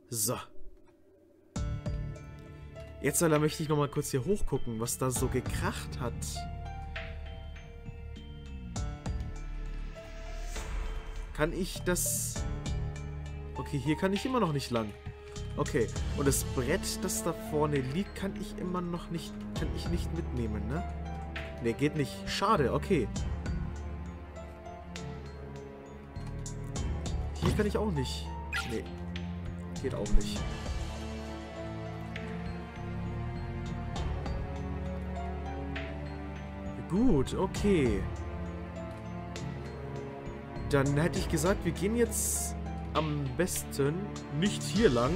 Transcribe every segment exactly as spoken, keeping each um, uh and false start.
So. Jetzt Alter, möchte ich nochmal kurz hier hochgucken, was da so gekracht hat. Kann ich das... Okay, hier kann ich immer noch nicht lang. Okay, und das Brett, das da vorne liegt, kann ich immer noch nicht... Kann ich nicht mitnehmen, ne? Ne, geht nicht. Schade, okay. Hier kann ich auch nicht. Ne. Geht auch nicht. Gut, okay. Dann hätte ich gesagt, wir gehen jetzt am besten nicht hier lang.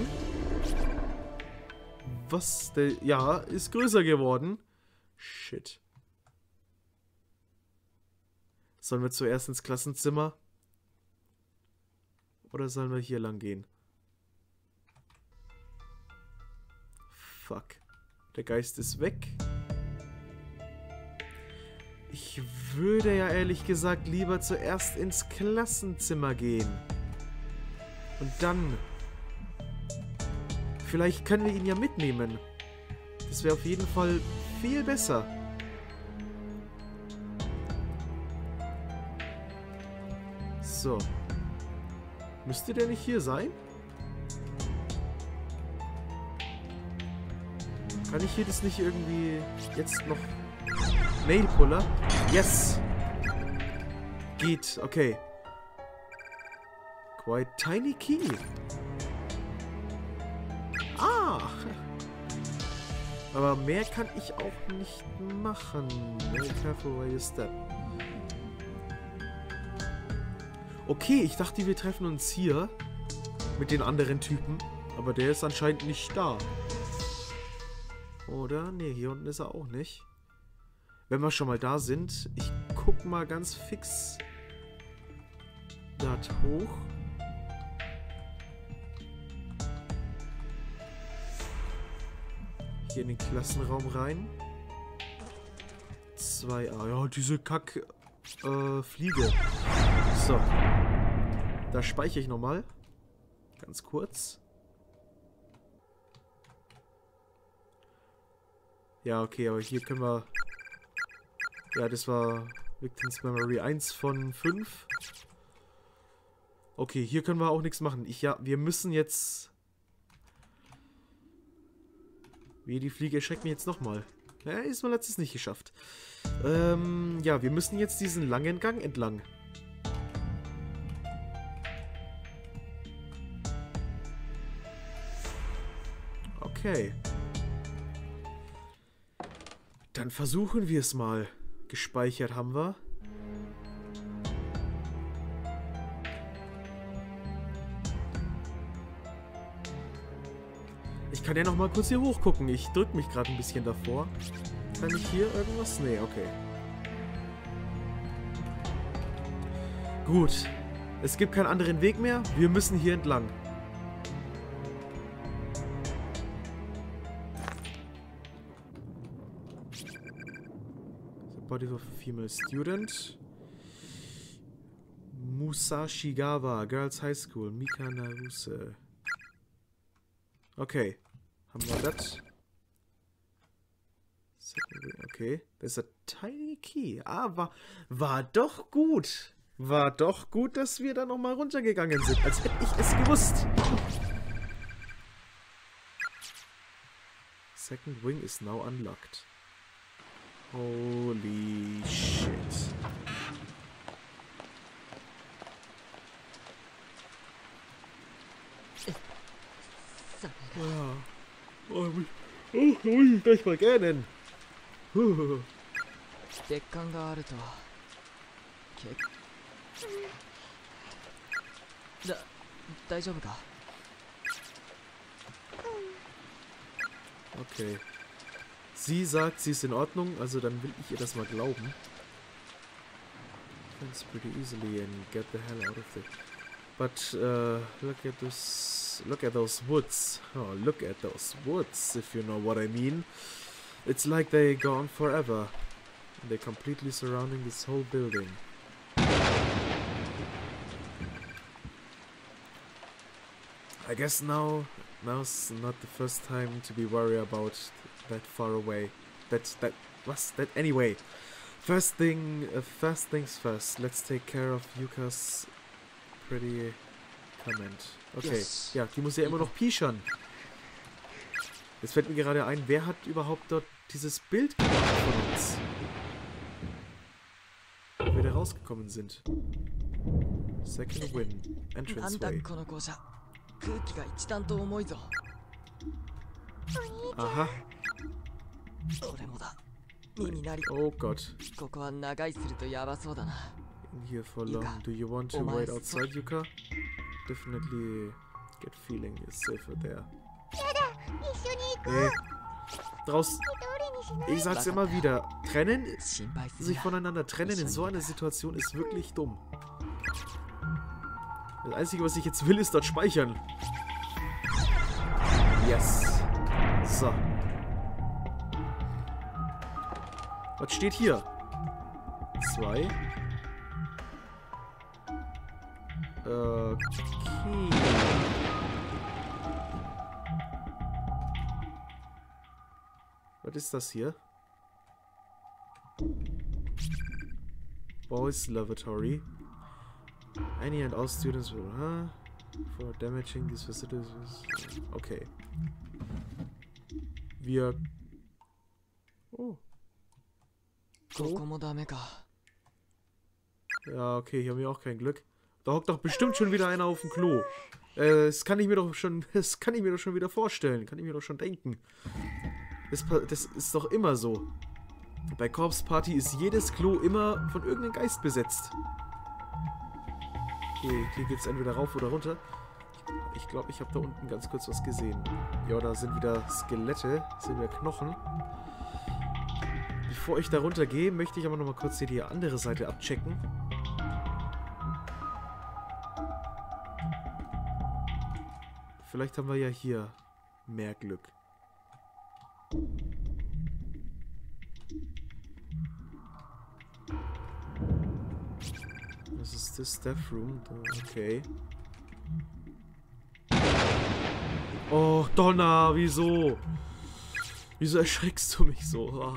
Was? Der, ja, ist größer geworden. Shit. Sollen wir zuerst ins Klassenzimmer? Oder sollen wir hier lang gehen? Fuck. Der Geist ist weg. Ich würde ja ehrlich gesagt lieber zuerst ins Klassenzimmer gehen. Und dann... Vielleicht können wir ihn ja mitnehmen. Das wäre auf jeden Fall viel besser. So. Müsste der nicht hier sein? Kann ich hier das nicht irgendwie jetzt noch... Nailpuller? Yes! Geht, okay. Quite tiny key. Ah! Aber mehr kann ich auch nicht machen. Very careful where you step. Okay, ich dachte, wir treffen uns hier mit den anderen Typen. Aber der ist anscheinend nicht da. Oder? Ne, hier unten ist er auch nicht. Wenn wir schon mal da sind, ich guck mal ganz fix dort hoch. Hier in den Klassenraum rein. zwei A. Ja, diese Kack äh, Fliege. So. Da speichere ich nochmal. Ganz kurz. Ja, okay, aber hier können wir... Ja, das war Victims Memory eins von fünf. Okay, hier können wir auch nichts machen. Ich, ja, wir müssen jetzt... Wie, die Fliege erschreckt mich jetzt nochmal. Ja, diesmal hat es nicht geschafft. Ähm, ja, wir müssen jetzt diesen langen Gang entlang. Okay. Dann versuchen wir es mal. Gespeichert haben wir. Ich kann ja noch mal kurz hier hochgucken. Ich drücke mich gerade ein bisschen davor. Kann ich hier irgendwas? Nee, okay. Gut. Es gibt keinen anderen Weg mehr. Wir müssen hier entlang. Body of a female student. Musashigawa, Girls High School, Mika Naruse. Okay. Haben wir das? Okay. Das ist ein Tiny Key. Ah, war, war doch gut. War doch gut, dass wir da nochmal runtergegangen sind. Als hätte ich es gewusst. Second wing is now unlocked. Holy shit. Ja. Oh, oh, oh, ich gleich mal gähnen. Huh. Okay. Sie sagt, sie ist in Ordnung, also dann will ich ihr das mal glauben. Fence pretty easily and get the hell out of it. But uh, look at this, look at those woods. Oh, look at those woods, if you know what I mean. It's like they gone forever. They're completely surrounding this whole building. I guess now, now's not the first time to be worried about that far away. That, that, what's that? Anyway, first thing, uh, first things first. Let's take care of Yuka's pretty comment. Okay, yes. Ja, die muss ja immer noch pischern. Jetzt fällt mir gerade ein, wer hat überhaupt dort dieses Bild gemacht von uns? Wo wir da rausgekommen sind. Second win. Entranceway. Aha. Oh Gott. In here for long. Do you want to wait outside, Yuka? Definitely get feeling is safer there. Nee. Draußen. Ich sag's immer wieder. Trennen, sich voneinander trennen in so einer Situation ist wirklich dumm. Das Einzige, was ich jetzt will, ist dort speichern. Yes. So. Was steht hier? Zwei. Okay. Was ist das hier? Boys Lavatory. Any and all students will, huh? For damaging these facilities. Okay. Wir. Oh. Oh. Ja, okay, hier haben wir auch kein Glück. Da hockt doch bestimmt schon wieder einer auf dem Klo. Äh, das kann ich mir doch schon. Das kann ich mir doch schon wieder vorstellen. Kann ich mir doch schon denken. Das, das ist doch immer so. Bei Corpse Party ist jedes Klo immer von irgendeinem Geist besetzt. Okay, hier geht's entweder rauf oder runter. Ich glaube, ich habe da unten ganz kurz was gesehen. Ja, da sind wieder Skelette, sind wieder Knochen. Bevor ich da runter gehe, möchte ich aber noch mal kurz hier die andere Seite abchecken. Vielleicht haben wir ja hier mehr Glück. Was ist das? Death Room? Okay. Oh, Donner, wieso? Wieso erschreckst du mich so?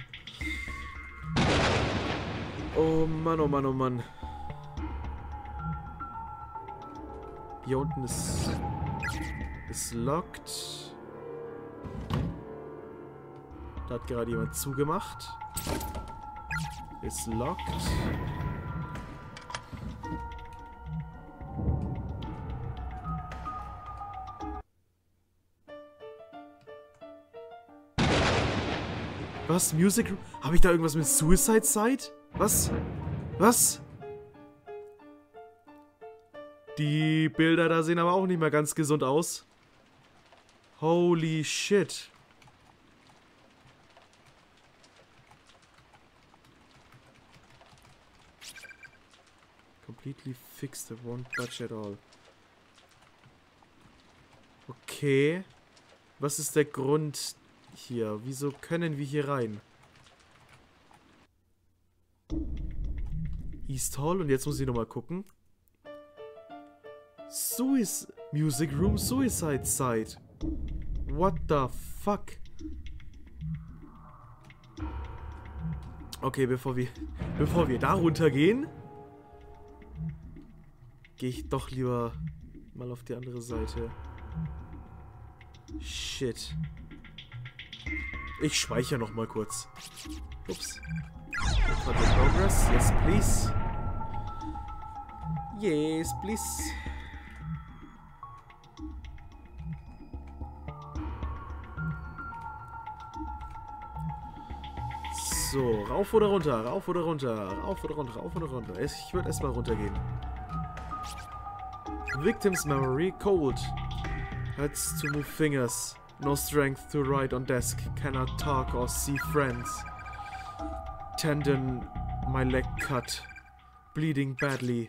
Oh Mann, oh Mann, oh Mann. Hier unten ist... ist locked. Da hat gerade jemand zugemacht. Ist locked. Was? Music Room? Habe ich da irgendwas mit Suicide Side? Was? Was? Die Bilder da sehen aber auch nicht mehr ganz gesund aus. Holy shit. Completely fixed, it won't budge at all. Okay. Was ist der Grund hier? Wieso können wir hier rein? East Hall, und jetzt muss ich nochmal gucken. Suicide Music Room Suicide Side. What the fuck? Okay, bevor wir bevor wir da runtergehen, gehe ich doch lieber mal auf die andere Seite. Shit. Ich speichere noch mal kurz. Ups. For the progress. Yes, please. Yes, please. So, rauf oder runter, rauf oder runter, rauf oder runter, rauf oder runter. Ich würde erstmal runtergehen. Victim's memory cold. Hurts to move fingers. No strength to write on desk. Cannot talk or see friends. Tendon, my leg cut. Bleeding badly.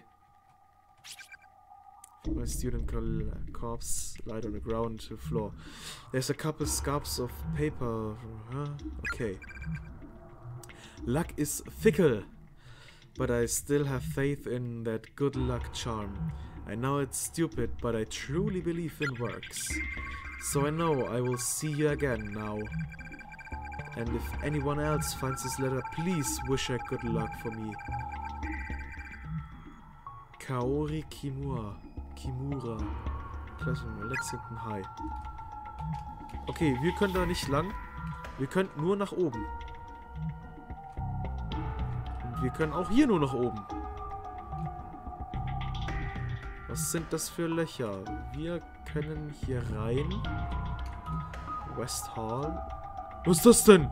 My student corpse lied on the ground to the floor. There's a couple scraps of paper. Huh? Okay. Luck is fickle, but I still have faith in that good luck charm. I know it's stupid, but I truly believe in works. So I know I will see you again now. And if anyone else finds this letter, please wish her good luck for me. Kaori Kimura. Kimura. Classroom Lexington High. Okay, wir können da nicht lang. Wir können nur nach oben. Und wir können auch hier nur nach oben. Was sind das für Löcher? Wir können hier rein. West Hall. Was ist das denn?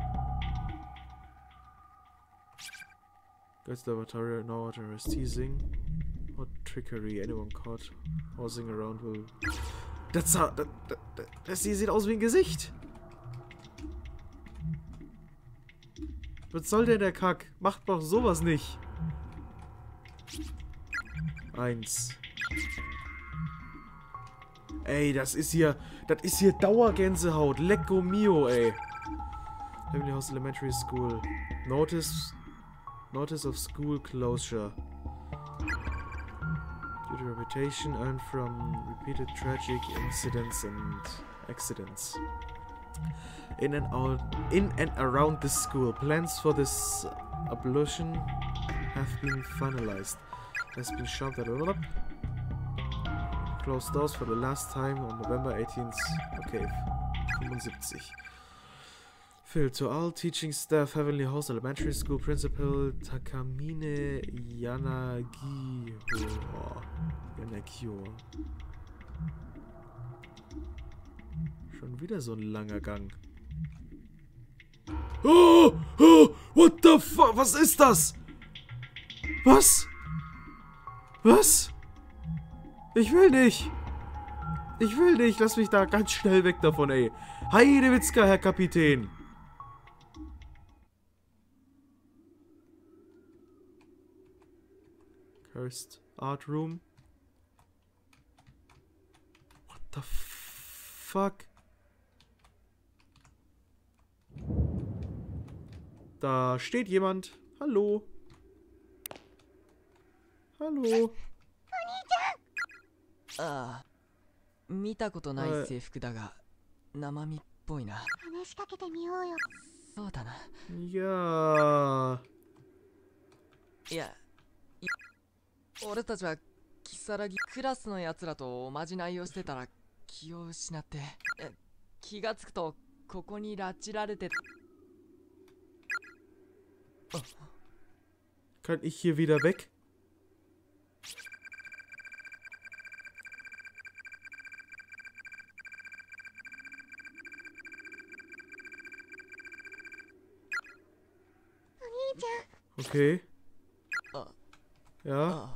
Guys Laboratory, no water is teasing. What trickery? Anyone caught housing around will... Das, das, das, das hier sieht aus wie ein Gesicht. Was soll denn der Kack? Macht doch sowas nicht. Eins. Ey, das ist hier... Das ist hier Dauergänsehaut. Lecco mio, ey. Heavenly House Elementary School. Notice... Notice of school closure. Due to reputation earned from repeated tragic incidents and accidents. In and out, in and around the school, plans for this abolition have been finalized. Has been shouted up. Closed doors for the last time on November eighteenth. Okay, fünfundsiebzig. Phil, to all teaching staff, Heavenly House Elementary School Principal Takamine Yanagihiro. Yanagihiro. Schon wieder so ein langer Gang. Oh, oh, what the fuck? Was ist das? Was? Was? Ich will nicht. Ich will nicht. Lass mich da ganz schnell weg davon, ey. Heidewitzka, Herr Kapitän. Cursed Art Room. What the fuck? Da steht jemand. Hallo. Hallo. ああ、見たことない制服だが、生身っぽいな。 話しかけてみようよ。 そうだな。 いやー。 いや、い俺たちはキサラギクラスのやつらとおまじないをしてたら気を失って、え気がつくとここに拉致られて。 Kann ich hier wieder weg? Okay. Ja.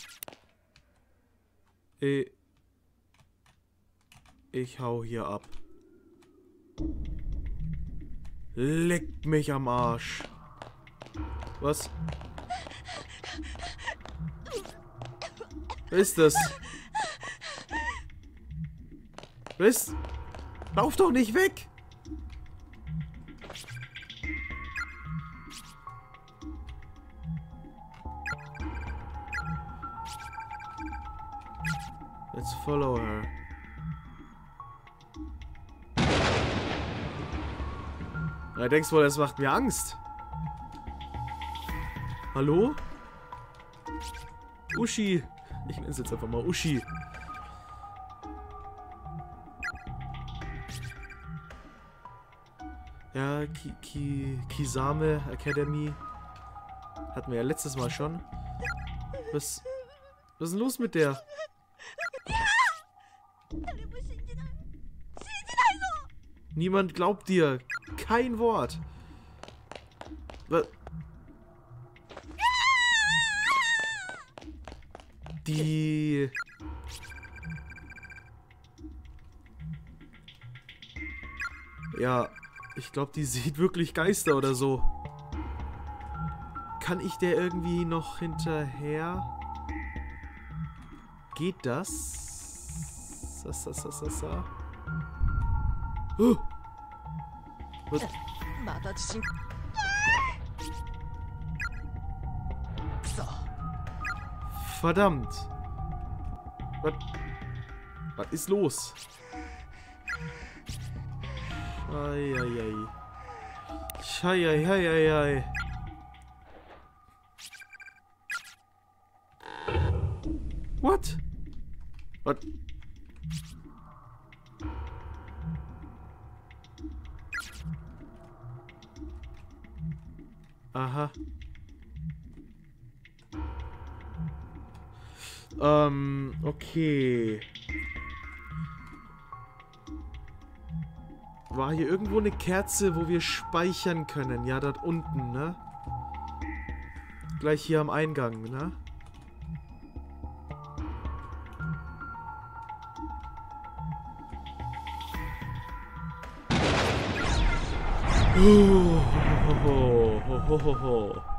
Ich, ich hau hier ab. Leck mich am Arsch. Was? Wer ist das? Wer ist? Lauf doch nicht weg! Let's follow her. Na, denkst wohl, das macht mir Angst? Hallo? Uschi. Ich nenne es jetzt einfach mal Uschi. Ja, Ki Ki Kisame Academy. Hatten wir ja letztes Mal schon. Was, was ist denn los mit der? Niemand glaubt dir. Kein Wort. Was? Die... Ja, ich glaube, die sieht wirklich Geister oder so. Kann ich der irgendwie noch hinterher? Geht das? Das, das, das, das, das. Oh. Was? Verdammt. Was? Was ist los? Eieiei. Scheieieiei. What? What? Aha. Ähm, okay. War hier irgendwo eine Kerze, wo wir speichern können? Ja, dort unten, ne? Gleich hier am Eingang, ne? Oh, ho, ho, ho, ho, ho, ho.